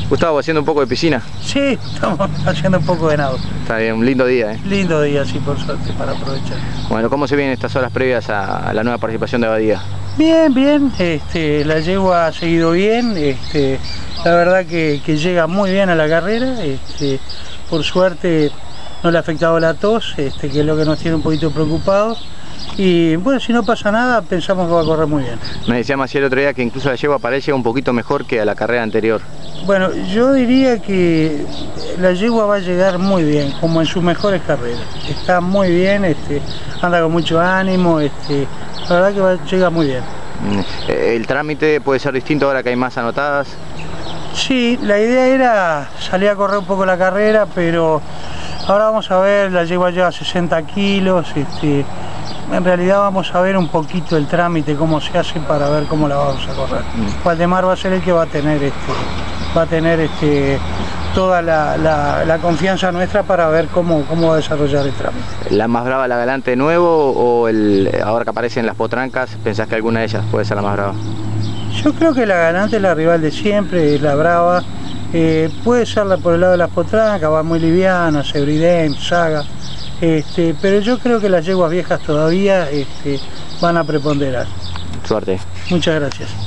Gustavo, haciendo un poco de piscina. Sí, estamos haciendo un poco de nado. Está bien, un lindo día, ¿eh? Lindo día, sí, por suerte, para aprovechar. Bueno, ¿cómo se vienen estas horas previas a la nueva participación de Abadía? Bien, bien, la yegua ha seguido bien, la verdad que llega muy bien a la carrera, por suerte no le ha afectado la tos, que es lo que nos tiene un poquito preocupados. Y bueno, si no pasa nada, pensamos que va a correr muy bien. Me decía Maciel el otro día que incluso la yegua parece un poquito mejor que a la carrera anterior. Bueno, yo diría que la yegua va a llegar muy bien, como en sus mejores carreras. Está muy bien, anda con mucho ánimo, la verdad que llega muy bien. ¿El trámite puede ser distinto ahora que hay más anotadas? Sí, la idea era salir a correr un poco la carrera, pero ahora vamos a ver, la yegua lleva 60 kilos, en realidad vamos a ver un poquito el trámite, cómo se hace para ver cómo la vamos a correr. Waldemar va a ser el que va a tener, toda la confianza nuestra para ver cómo va a desarrollar el trámite. ¿La más brava, la Galante de nuevo, o ahora que aparecen las potrancas, pensás que alguna de ellas puede ser la más brava? Yo creo que la Galante es la rival de siempre, es la brava. Puede ser por el lado de las potrancas, va muy liviana, Sebridem, Saga. Pero yo creo que las yeguas viejas todavía van a preponderar. Suerte. Muchas gracias.